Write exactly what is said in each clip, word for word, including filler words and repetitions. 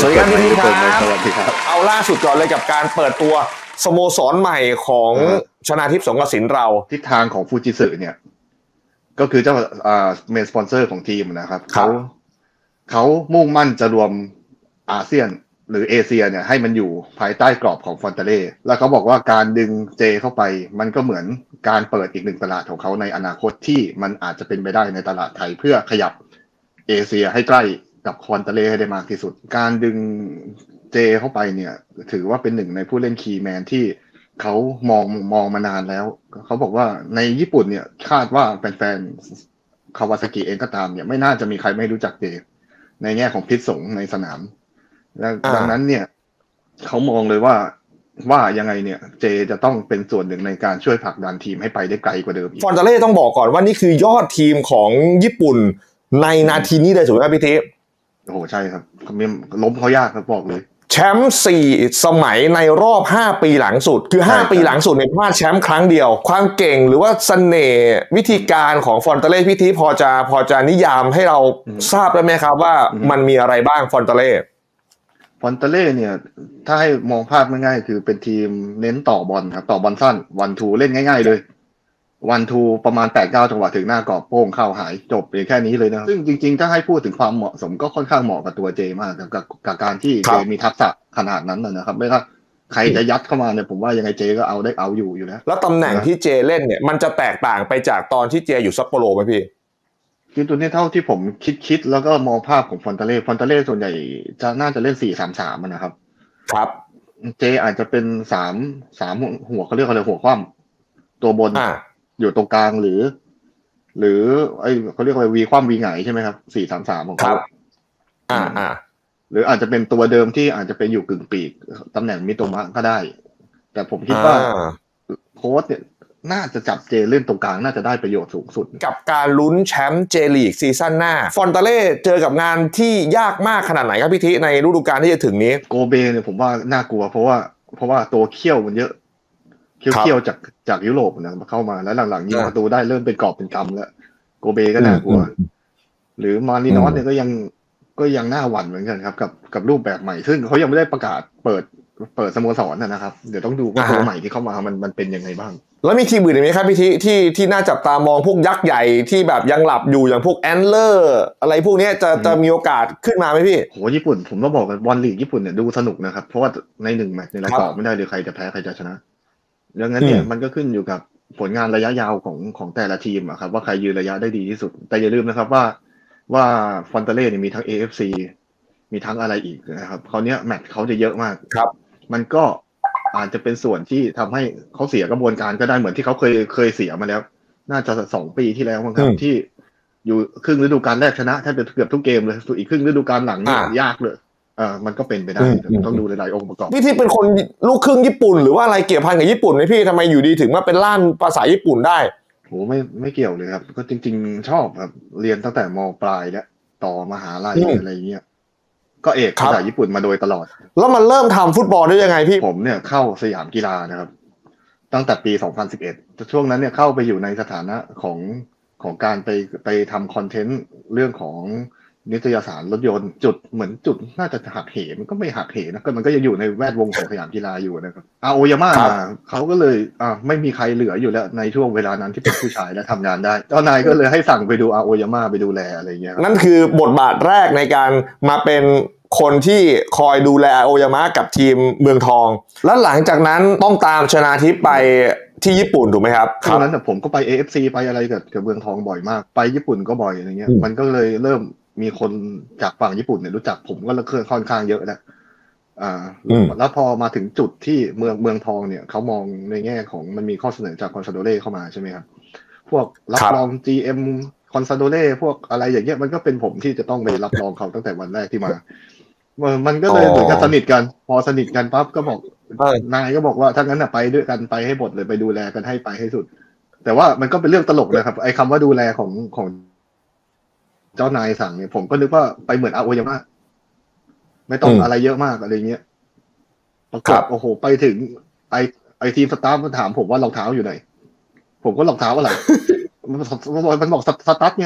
สวัสดีครับพี่ทีครับสวัสดีครับเอาล่าสุดก่อนเลยกับการเปิดตัวสโมสรใหม่ของชนาทิพย์สงกสินเราทิศทางของฟูจิสึเนี่ยก็คือเจ้าอ่าเมนสปอนเซอร์ของทีมนะครับเขาเขามุ่งมั่นจะรวมอาเซียนหรือเอเชียเนี่ยให้มันอยู่ภายใต้กรอบของฟอนเตเล่แล้วเขาบอกว่าการดึงเจเข้าไปมันก็เหมือนการเปิดอีกหนึ่งตลาดของเขาในอนาคตที่มันอาจจะเป็นไปได้ในตลาดไทยเพื่อขยับเอเชียให้ใกล้กับฟอนเตเล่ให้ได้มากที่สุดการดึงเจเข้าไปเนี่ยถือว่าเป็นหนึ่งในผู้เล่นคีย์แมนที่เขามองมองมานานแล้วเขาบอกว่าในญี่ปุ่นเนี่ยคาดว่าแฟนๆคาวาซากิเองก็ตามเนี่ยไม่น่าจะมีใครไม่รู้จักเจในแง่ของพิษสงในสนามและดังนั้นเนี่ยเขามองเลยว่าว่ายังไงเนี่ยเจจะต้องเป็นส่วนหนึ่งในการช่วยผลักดันทีมให้ไปได้ไกลกว่าเดิมอีกฟอนเตเล่ต้องบอกก่อนว่านี่คือยอดทีมของญี่ปุ่นในนาทีนี้เลยถูกไหมพี่ทิพย์โอ้โหใช่ครับล้มเขายากครับบอกเลยแชมป์สี่สมัยในรอบห้าปีหลังสุดคือห้าปีหลังสุดเนี่ยพลาดแชมป์ครั้งเดียวความเก่งหรือว่าเสน่ห์วิธีการของฟอนเตเล่พี่ทิพย์พอจะพอจะนิยามให้เราทราบได้ไหมครับว่ามันมีอะไรบ้างฟอนเตเล่ฟอนเตเล่เนี่ยถ้าให้มองภาพง่ายๆคือเป็นทีมเน้นต่อบอลครับต่อบอลสั้นวันทูเล่นง่ายๆเลยวันทูประมาณ แปดเก้า จังหวะถึงหน้ากรอบโป้งเข้าหายจบเพียงแค่นี้เลยนะซึ่งจริงๆถ้าให้พูดถึงความเหมาะสมก็ค่อนข้างเหมาะกับตัวเจมากกับกับการที่เจมีทักษะขนาดนั้นนะครับไม่ว่าใครจะยัดเข้ามาเนี่ยผมว่ายังไงเจก็เอาได้เอาอยู่อยู่แล้วแล้วตำแหน่งที่เจเล่นเนี่ยมันจะแตกต่างไปจากตอนที่เจอยู่ซัปโปโรไหมพี่คือตัวนี้เท่าที่ผมคิดคิดแล้วก็มองภาพของฟอนเตเล่ฟอนเตเล่ส่วนใหญ่จะน่าจะเล่น สี่ สาม สาม นะครับครับเจอาจจะเป็นสาม สามหัวเขาเรียกอะไรหัวคว่ำตัวบนอยู่ตรงกลางหรือหรือไอ้เขาเรียกว่าวีคว่ำวีหงายใช่ไหมครับ สี่ สาม สาม ของเขาอ่าอ่าหรืออาจจะเป็นตัวเดิมที่อาจจะเป็นอยู่กึ่งปีกตำแหน่งมิโตมะก็ได้แต่ผมคิดว่าโค้ชเนี่ยน่าจะจับเจเล่นตรงกลางน่าจะได้ประโยชน์สูงสุดกับการลุ้นแชมป์เจลีกซีซั่นหน้าฟอนเตเล่เจอกับงานที่ยากมากขนาดไหนครับพี่ทิในฤดูกาลที่จะถึงนี้โกเบเนี่ยผมว่าน่ากลัวเพราะว่าเพราะว่าตัวเขี้ยวมันเยอะเขี้ยวๆจากจากยุโรปนะมาเข้ามาแล้วหลังๆยิงประตูได้เริ่มเป็นกอบเป็นกำแล้วโกเบก็น่ากลัวหรือมารินอสเนี่ยก็ยังก็ยังน่าหวั่นเหมือนกันครับกับกับรูปแบบใหม่ซึ่งเขายังไม่ได้ประกาศเปิดเปิดสโมสรนะครับเดี๋ยวต้องดูว่าตัวใหม่ที่เข้ามามันมันเป็นยังไงบ้างแล้วมีทีมอื่นไหมครับพี่ที่ที่ที่น่าจับตามองพวกยักษ์ใหญ่ที่แบบยังหลับอยู่อย่างพวกแอนเลอร์อะไรพวกนี้จะจะมีโอกาสขึ้นมาไหมพี่โหญี่ปุ่นผมต้องบอกกันบอลลีกญี่ปุ่นเนี่ยดูสนุกนะครับเพราะว่าในหนึ่งแมตช์ในรายการไม่ได้เลยใครจะแพ้ใครจะชนะดังนั้นเนี่ยมันก็ขึ้นอยู่กับผลงานระยะยาวของของแต่ละทีมอะครับว่าใครยืนระยะได้ดีที่สุดแต่อย่าลืมนะครับว่าว่าฟอนเตเล่เนี่ยมีทั้ง เอ เอฟ ซี มีทั้งอะไรอีกนะครับคราวนี้แมตช์เขาจะเยอะมากครับมันก็อาจจะเป็นส่วนที่ทำให้เขาเสียกระบวนการก็ได้เหมือนที่เขาเคยเคยเสียมาแล้วน่าจะสองปีที่แล้วมั้งครับที่อยู่ครึ่งฤดูกาลแรกชนะแทบจะเกือบทุกเกมเลยส่วนอีกครึ่งฤดูกาลหลังเนี่ยยากเลยเออมันก็เป็นไปได้ต้องดูหลายๆองค์ประกอบพี่ที่เป็นคนลูกครึ่งญี่ปุ่นหรือว่าอะไรเกี่ยวพันกับญี่ปุ่นไหมพี่ทำไมอยู่ดีถึงมาเป็นล่ามภาษาญี่ปุ่นได้โหไม่ไม่เกี่ยวเลยครับก็จริงๆชอบครับเรียนตั้งแต่ม.ปลายแล้วต่อมหาลัยอะไรเงี้ยก็เอกภาษาญี่ปุ่นมาโดยตลอดแล้วมันเริ่มทำฟุตบอลได้ยังไงพี่ผมเนี่ยเข้าสยามกีฬานะครับตั้งแต่ปีสองพันสิบเอ็ดช่วงนั้นเนี่ยเข้าไปอยู่ในสถานะของของการไปไปทำคอนเทนต์เรื่องของนิตยสารรถยนต์จุดเหมือนจุดน่าจะหักเหมันก็ไม่หักเหนะก็มันก็ยังอยู่ในแวดวงของสยามกีฬาอยู่นะครับอาโอยาม่ามาเขาก็เลยอ่าไม่มีใครเหลืออยู่แล้วในช่วงเวลานั้นที่เป็นผู้ชายและทำงานได้เจ้านายก็เลยให้สั่งไปดูอาโอยาม่าไปดูแลอะไรเงี้ยนั่นคือบทบาทแรกในการมาเป็นคนที่คอยดูแลอาโอยามะกับทีมเมืองทองแล้วหลังจากนั้นต้องตามชนาทิพย์ไปที่ญี่ปุ่นถูกไหมครับตอนนั้นผมก็ไป เอ เอฟ ซี ไปอะไรกับกับเมืองทองบ่อยมากไปญี่ปุ่นก็บ่อยอะไรเงี้ยมันก็เลยเริ่มมีคนจากฝั่งญี่ปุ่นเนี่ยรู้จักผมก็เคยค่อนข้างเยอะแล้วอ่าแล้วพอมาถึงจุดที่เมืองเมืองทองเนี่ยเขามองในแง่ของมันมีข้อเสนอจากคอนซาโดเล่เข้ามาใช่ไหมครับพวกรับรอง จี เอ็ม คอนซาโดเล่พวกอะไรอย่างเงี้ยมันก็เป็นผมที่จะต้องไปรับรองเขาตั้งแต่วันแรกที่มามันก็เลยเหมือนกับสนิทกันพอสนิทกันปั๊บก็บอกนายก็บอกว่าถ้างั้นน่ะไปด้วยกันไปให้หมดเลยไปดูแลกันให้ไปให้สุดแต่ว่ามันก็เป็นเรื่องตลกนะครับไอ้คำว่าดูแลของของเจ้านายสั่งเนี่ยผมก็นึกว่าไปเหมือนอาโอยามะไม่ต้องอะไรเยอะมากอะไรเงี้ยปรากฏโอ้โหไปถึงไอไอทีมสตาฟมาถามผมว่ารองเท้าอยู่ไหนผมก็รองเท้าอะไรมันบอกสตาร์ทไง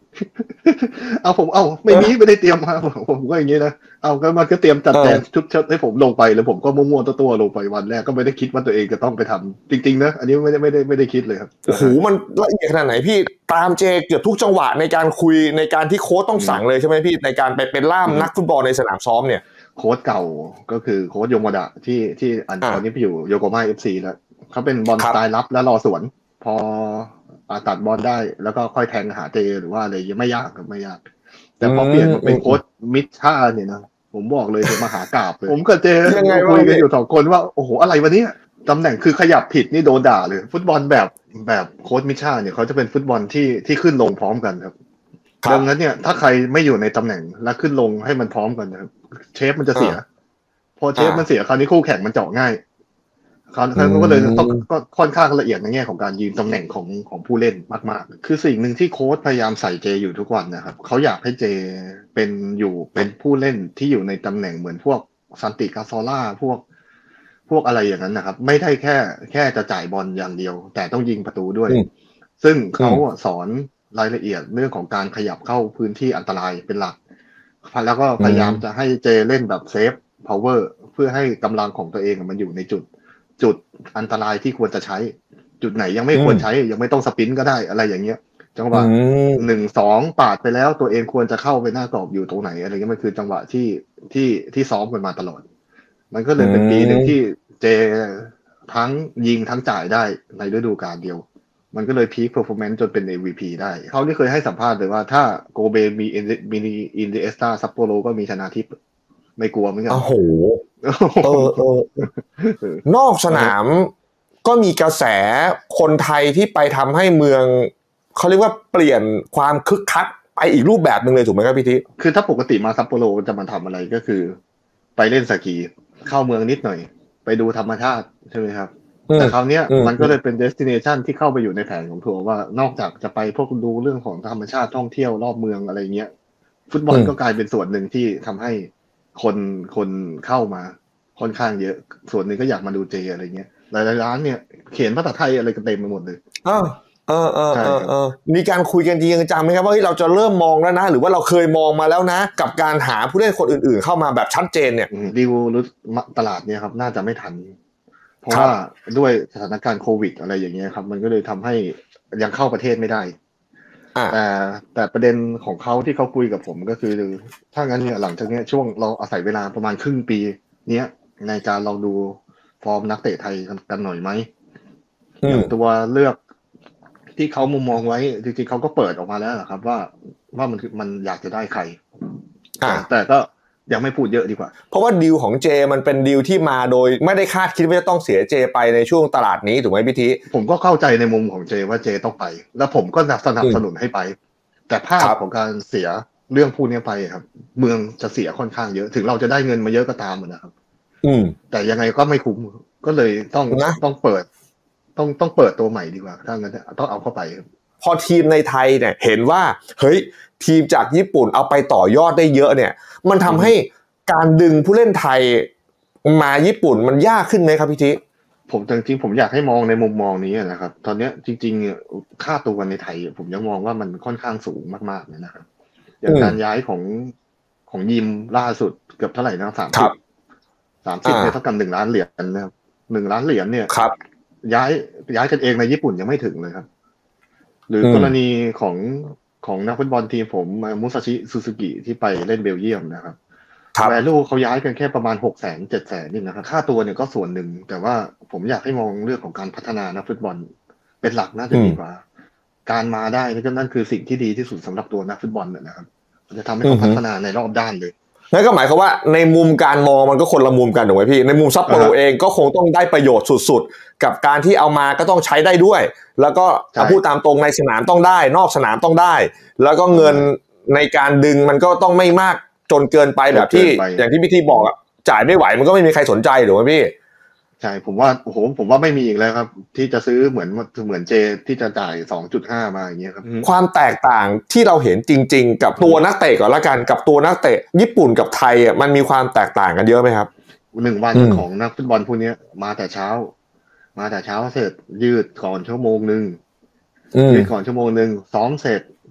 เอาผมเอาไม่มีไม่ได้เตรียมมาผมก็อย่างนี้นะเอาก็มันก็เตรียมจัดแจงชุดชุดให้ผมลงไปแล้วผมก็มั่วๆตัวๆลงไปวันแรกก็ไม่ได้คิดว่าตัวเองจะต้องไปทำจริงๆนะอันนี้ไม่ได้ไม่ได้ไม่ได้คิดเลยครับโอ้โหมันละเอียดขนาดไหนพี่ตามเจเกือบทุกจังหวะในการคุยในการที่โค้ชต้องสั่งเลยใช่ไหมพี่ในการไปเป็นล่ามนักฟุตบอลในสนามซ้อมเนี่ยโค้ชเก่าก็คือโค้ชโยโมดะที่ที่อันตอนนี้ไปอยู่โยโกมาเอฟซีแล้วเขาเป็นบอลสไตล์รับแล้วรอสวนพอตัดบอลได้แล้วก็ค่อยแทงหาเจหรือว่าอะไรยังไม่ยากไม่ยากแต่พอเปลี่ยนมาเป็นโค้ชมิชช่าเนี่ยนะผมบอกเลยจะมาหากราบเลยผมกับเจคุยกันอยู่สองคนว่าโอ้โหอะไรวะเนี่ยตำแหน่งคือขยับผิดนี่โดนด่าเลยฟุตบอลแบบแบบโค้ชมิชช่าเนี่ยเขาจะเป็นฟุตบอลที่ที่ขึ้นลงพร้อมกันครับดังนั้นเนี่ยถ้าใครไม่อยู่ในตำแหน่งและขึ้นลงให้มันพร้อมกันนะครับเชฟมันจะเสียพอเชฟมันเสียคราวนี้คู่แข่งมันเจาะง่ายเขาก็เลยต้องก็ค่อนข้างละเอียดในแง่ของการยืนตำแหน่งของของผู้เล่นมากๆคือสิ่งหนึ่งที่โค้ชพยายามใส่เจอยู่ทุกวันนะครับเขาอยากให้เจเป็นอยู่เป็นผู้เล่นที่อยู่ในตำแหน่งเหมือนพวกซันติกาโซล่าพวกพวกอะไรอย่างนั้นนะครับไม่ได้แค่แค่จะจ่ายบอลอย่างเดียวแต่ต้องยิงประตูด้วยซึ่งเขาสอนรายละเอียดเรื่องของการขยับเข้าพื้นที่อันตรายเป็นหลักแล้วก็พยายามจะให้เจเล่นแบบเซฟพาวเวอร์เพื่อให้กำลังของตัวเองมันอยู่ในจุดจุดอันตรายที่ควรจะใช้จุดไหนยังไม่ควรใช้ยังไม่ต้องสปินก็ได้อะไรอย่างเงี้ยจังหวะหนึ่งสองปาดไปแล้วตัวเองควรจะเข้าไปหน้ากรอบอยู่ตรงไหนอะไรเงี้ยมันคือจังหวะที่ที่ที่ซ้อมกันมาตลอดมันก็เลยเป็นปีหนึ่งที่เจทั้งยิงทั้งจ่ายได้ในฤดูกาลเดียวมันก็เลยพีคเพอร์ฟอร์แมนซ์จนเป็น เอ็ม วี พี ได้เขาที่เคยให้สัมภาษณ์เลยว่าถ้าโกเบมีมีอินเดเอสตาซัปโปโรก็มีชนะทิพย์ไม่กลัวเหมือนกันโอ้โหเออเออนอกสนามก็มีกระแสคนไทยที่ไปทำให้เมืองเขาเรียกว่าเปลี่ยนความคึกคักไปอีกรูปแบบนึงเลยถูกไหมครับพี่ทิคือถ้าปกติมาซัปโปโรจะมาทำอะไรก็คือไปเล่นสกีเข้าเมืองนิดหน่อยไปดูธรรมชาติใช่ไหมครับแต่คราวนี้มันก็เลยเป็นเดสติเนชันที่เข้าไปอยู่ในแผนของทัวร์ว่านอกจากจะไปพวกดูเรื่องของธรรมชาติท่องเที่ยวรอบเมืองอะไรเงี้ยฟุตบอลก็กลายเป็นส่วนหนึ่งที่ทำให้คนคนเข้ามาค่อนข้างเยอะส่วนหนึ่งก็อยากมาดูเจอะไรเงี้ยหลายๆร้านเนี่ยเขียนภาษาไทยอะไรกันเต็มไปหมดเลยอ้าวเออเออเออเออมีการคุยกันจริงจังไหมครับว่าเราจะเริ่มมองแล้วนะหรือว่าเราเคยมองมาแล้วนะกับการหาผู้เล่นคนอื่นๆเข้ามาแบบชัดเจนเนี่ยดิวหรือตลาดเนี่ยครับน่าจะไม่ทันเพราะว่าด้วยสถานการณ์โควิดอะไรอย่างเงี้ยครับมันก็เลยทำให้ยังเข้าประเทศไม่ได้แต่แต่ประเด็นของเขาที่เขาคุยกับผมก็คือถ้างั้นเนี่ยหลังจากนี้ช่วงเราอาศัยเวลาประมาณครึ่งปีเนี้ยในการลองดูฟอร์มนักเตะไทยกันหน่อยไหมอย่างตัวเลือกที่เขามุมมองไว้จริงๆเขาก็เปิดออกมาแล้วนะครับว่าว่ามันมันอยากจะได้ใครแต่ก็ยังไม่พูดเยอะดีกว่าเพราะว่าดีลของเจมันเป็นดีลที่มาโดยไม่ได้คาดคิดว่าจะต้องเสียเจไปในช่วงตลาดนี้ถูกไหมพี่ทีผมก็เข้าใจในมุมของเจว่าเจต้องไปแล้วผมก็สนับสนุนให้ไปแต่ภาพของการเสียเรื่องพวกนี้ไปครับเมืองจะเสียค่อนข้างเยอะถึงเราจะได้เงินมาเยอะก็ตามนะครับอืมแต่ยังไงก็ไม่คุ้มก็เลยต้องต้องเปิดต้องต้องเปิดตัวใหม่ดีกว่าถ้างั้นต้องเอาเข้าไปพอทีมในไทยเนี่ยเห็นว่าเฮ้ยทีมจากญี่ปุ่นเอาไปต่อยอดได้เยอะเนี่ยมันทำให้การดึงผู้เล่นไทยมาญี่ปุ่นมันยากขึ้นไหมครับพี่ทิผมจริงๆผมอยากให้มองในมุมมองนี้นะครับตอนนี้จริงๆค่าตัวในไทยผมยังมองว่ามันค่อนข้างสูงมากๆเลยนะครับอย่างการย้ายของของยิมล่าสุดเกือบเท่าไหร่นะสามสิบสามสิบเนี่ยเท่ากับหนึ่งล้านเหรียญนะครับหนึ่งล้านเหรียญเนี่ยย้ายย้ายกันเองในญี่ปุ่นยังไม่ถึงเลยครับหรือกรณีของของนักฟุตบอลทีมผมมุซาชิซูซูกิที่ไปเล่นเบลเยียมนะครับแวลูเขาย้ายกันแค่ประมาณหกแสนเจ็ดแสนนี่นะครับค่าตัวเนี่ยก็ส่วนหนึ่งแต่ว่าผมอยากให้มองเรื่องของการพัฒนานักฟุตบอลเป็นหลักน่าจะดีกว่าการมาได้นี่ก็นั่นคือสิ่งที่ดีที่สุดสำหรับตัวนักฟุตบอลนะครับจะทำให้เขาพัฒนาในรอบด้านเลยนั่นก็หมายความว่าในมุมการมองมันก็คนละมุมกันถูกไหมพี่ในมุมซัปโปโรเองก็คงต้องได้ประโยชน์สุดๆกับการที่เอามาก็ต้องใช้ได้ด้วยแล้วก็พูดตามตรงในสนามต้องได้นอกสนามต้องได้แล้วก็เงินในการดึงมันก็ต้องไม่มากจนเกินไปแบบที่อย่างที่พี่ที่บอกจ่ายไม่ไหวมันก็ไม่มีใครสนใจถูกไหมพี่ใช่ผมว่าโอ้โหผมว่าไม่มีอีกแล้วครับที่จะซื้อเหมือนเหมือนเจที่จะจ่าย สองจุดห้า มาอย่างเงี้ยครับความแตกต่างที่เราเห็นจริงๆกับตัวนักเตะก่อนละกันกับตัวนักเตะญี่ปุ่นกับไทยอ่ะมันมีความแตกต่างกันเยอะไหมครับหนึ่งวันของนักฟุตบอลพวกนี้มาแต่เช้ามาแต่เช้าเสร็จยืดก่อนชั่วโมงนึงยืดก่อนชั่วโมงนึงซ้อมเสร็จ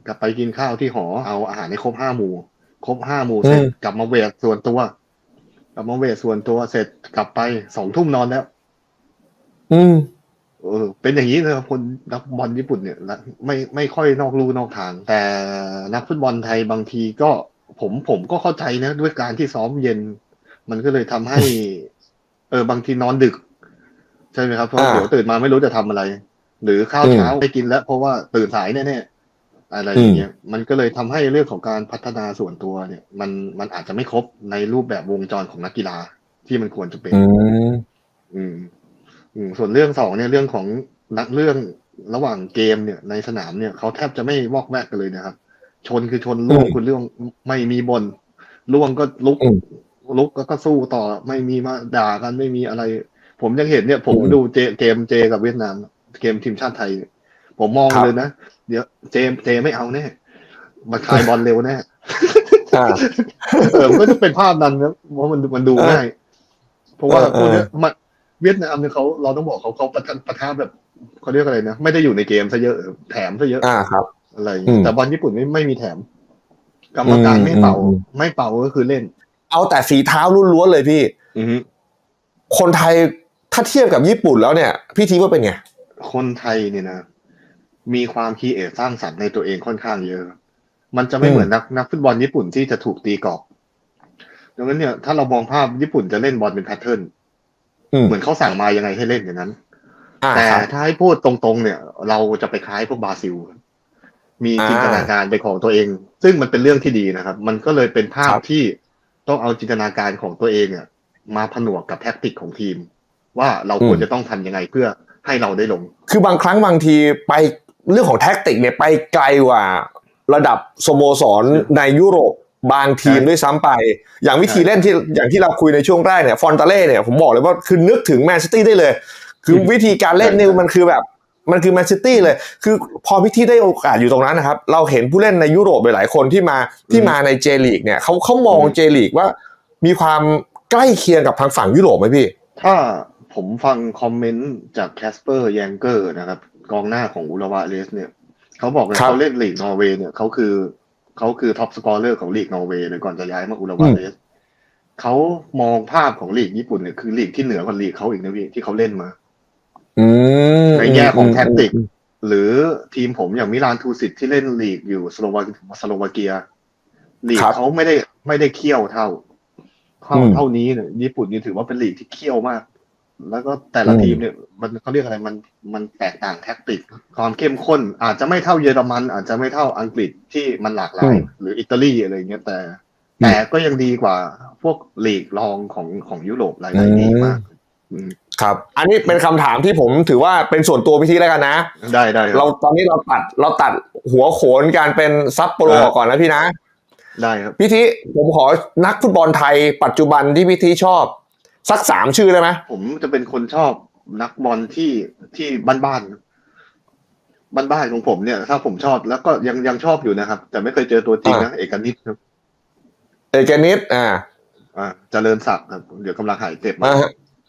กลับไปกินข้าวที่หอเอาอาหารให้ครบห้าหมู่ครบห้าหมู่เสร็จกลับมาเวทส่วนตัวกลับมาเวทส่วนตัวเสร็จกลับไปสองทุ่มนอนแล้วอืมเออเป็นอย่างนี้เลยครับคนนักบอลญี่ปุ่นเนี่ยไม่ไม่ค่อยนอกลู่นอกทางแต่นักฟุตบอลไทยบางทีก็ผมผมก็เข้าใจนะด้วยการที่ซ้อมเย็นมันก็เลยทำให้เออบางทีนอนดึกใช่ไหมครับเพราะเดี๋ยวตื่นมาไม่รู้จะทำอะไรหรือข้าวเช้าไม่กินแล้วเพราะว่าตื่นสายแน่ๆอะไรอย่างเงี้ยมันก็เลยทำให้เรื่องของการพัฒนาส่วนตัวเนี่ยมันมันอาจจะไม่ครบในรูปแบบวงจรของนักกีฬาที่มันควรจะเป็นอืมส่วนเรื่องสองเนี่ยเรื่องของนักเรื่องระหว่างเกมเนี่ยในสนามเนี่ยเขาแทบจะไม่วอกแวกกันเลยนะครับชนคือชนล่วงคือล่วงไม่มีบนล่วงก็ลุกลุกก็สู้ต่อไม่มีมาด่ากันไม่มีอะไรผมยังเห็นเนี่ยผมดูเจเกมเจกับเวียดนามเกมทีมชาติไทยผมมองเลยนะเดี๋ยวเจเจไม่เอาแน่มาคายบอลเร็วแน่เออมันก็จะเป็นภาพนั้นนะเพราะมันมันดูง่ายเพราะว่าพวกนี้มันเวียดนามเนี่ยเขาเราต้องบอกเขาเขาประทับประทับแบบเขาเรียกอะไรนะไม่ได้อยู่ในเกมซะเยอะแถมซะเยอะอ่าครับอะไรแต่บอลญี่ปุ่นไม่ไม่มีแถมกรรมการไม่เป่าไม่เป่าก็คือเล่นเอาแต่ฝีเท้าล้วนๆเลยพี่คนไทยถ้าเทียบกับญี่ปุ่นแล้วเนี่ยพี่ทีว่าเป็นไงคนไทยเนี่ยนะมีความคิดเอทสร้างสรรค์ในตัวเองค่อนข้างเยอะมันจะไม่เหมือนนักนักฟุตบอลญี่ปุ่นที่จะถูกตีกรอบดังนั้นเนี่ยถ้าเรามองภาพญี่ปุ่นจะเล่นบอลเป็นแพทเทิร์นเหมือนเขาสั่งมายังไงให้เล่นอย่างนั้นแต่ถ้าให้พูดตรงๆเนี่ยเราจะไปคล้ายพวกบราซิลมีจินตนาการเป็นของตัวเองซึ่งมันเป็นเรื่องที่ดีนะครับมันก็เลยเป็นภาพที่ต้องเอาจินตนาการของตัวเองเนี่ยมาผนวกกับแท็กติกของทีมว่าเราควรจะต้องทำยังไงเพื่อให้เราได้ลงคือบางครั้งบางทีไปเรื่องของแท็กติกเนี่ยไปไกลกว่าระดับสโมสรในยุโรปบางทีมด้วยซ้ำไปอย่างวิธีเล่นที่อย่างที่เราคุยในช่วงแรกเนี่ยฟอนตาเล่เนี่ยผมบอกเลยว่าคือนึกถึงแมนซิตี้ได้เลยคือวิธีการเล่นนี่มันคือแบบมันคือแมนซิตี้เลยคือพอพี่ที่ได้โอกาสอยู่ตรงนั้นนะครับเราเห็นผู้เล่นในยุโรปหลายๆคนที่มาที่มาในเจลีกเนี่ยเขาเขามองเจลีกว่ามีความใกล้เคียงกับทางฝั่งยุโรปไหมพี่ถ้าผมฟังคอมเมนต์จากแคสเปอร์แยงเกอร์นะครับกองหน้าของอุราวาเลสเนี่ยเขาบอกเลยเขาเล่นลีกนอร์เวย์เนี่ยเขาคือเขาคือท็อปสกอร์เลอร์ของลีกนอร์เวย์เลยก่อนจะย้ายมาอุราวาเลสเขามองภาพของลีกญี่ปุ่นเนี่ยคือลีกที่เหนือกว่าลีกเขาอีกนะพี่ที่เขาเล่นมาในแง่ของแท็กติกหรือทีมผมอย่างมิลานทูซิตที่เล่นลีกอยู่สโลวาสโลวาเกียลีกเขาไม่ได้ไม่ได้เคี่ยวเท่าเท่าเท่านี้เนี่ยญี่ปุ่นนี่ถือว่าเป็นลีกที่เคี่ยวมากแล้วก็แต่ละทีมเนี่ยมันเขาเรียกอะไรมันมันแตกต่างแท็กติกความเข้มข้นอาจจะไม่เท่าเยอรมันอาจจะไม่เท่าอังกฤษที่มันหลากหลายหรืออิตาลีอะไรเงี้ยแต่แต่ก็ยังดีกว่าพวกลีกรองของของยุโรปหลายๆลีกมากครับอันนี้เป็นคำถามที่ผมถือว่าเป็นส่วนตัวพี่ทีแล้วกันนะได้ได้เราตอนนี้เราตัดเราตัดหัวโขนการเป็นซัปโปโรก่อนนะพี่นะได้ครับพี่ทีผมขอนักฟุตบอลไทยปัจจุบันที่พี่ทีชอบสักสามชื่อได้ไหมผมจะเป็นคนชอบนักบอลที่ที่บ้านๆบ้านๆของผมเนี่ยถ้าผมชอบแล้วก็ยังยังชอบอยู่นะครับแต่ไม่เคยเจอตัวจริงนะเอกนิตครับเอกนิตอ่าอ่าเจริญศักดิ์ครับเดี๋ยวกำลังหายเจ็บมา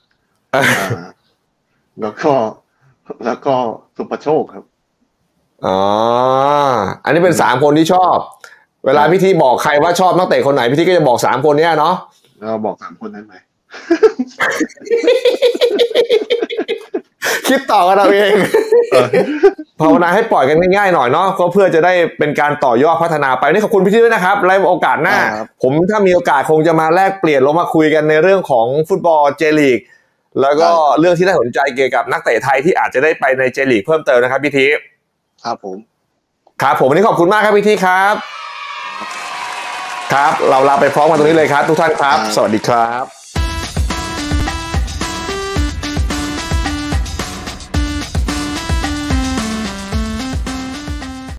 แล้วก็แล้วก็สุภโชคครับอ๋ออันนี้เป็นสามคนที่ชอบเวลาพี่ทีบอกใครว่าชอบนักเตะคนไหนพี่ทีก็จะบอกสามคนนี้เนาะเราบอกสามคนนั้นไหมคิดต่อกันเราเองภาวนาให้ปล่อยกันง่ายๆหน่อยเนาะก็เพื่อจะได้เป็นการต่อยอดพัฒนาไปนี่ขอบคุณพี่ทีด้วยนะครับไว้โอกาสหน้าผมถ้ามีโอกาสคงจะมาแลกเปลี่ยนลงมาคุยกันในเรื่องของฟุตบอลเจลีกแล้วก็เรื่องที่น่าสนใจเกี่ยวกับนักเตะไทยที่อาจจะได้ไปในเจลีกเพิ่มเติมนะครับพี่ทีครับผมครับผมวันนี้ขอบคุณมากครับพี่ทีครับครับเราลาไปพร้อมกันตรงนี้เลยครับทุกท่านครับสวัสดีครับ